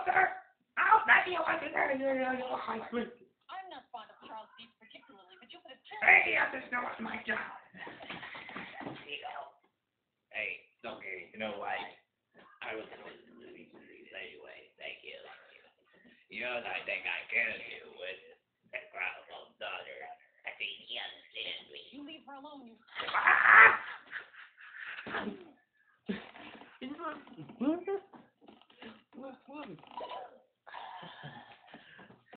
sir. Oh, that you want to know. I'm not fond of Charles Deep particularly, but you could have killed Hey, I just know it's my job. Hey, okay, you know what? I was supposed to do these anyway. Thank you. You know what I think I can do with that grandma's daughter? I think he understands me. You leave her alone, you... I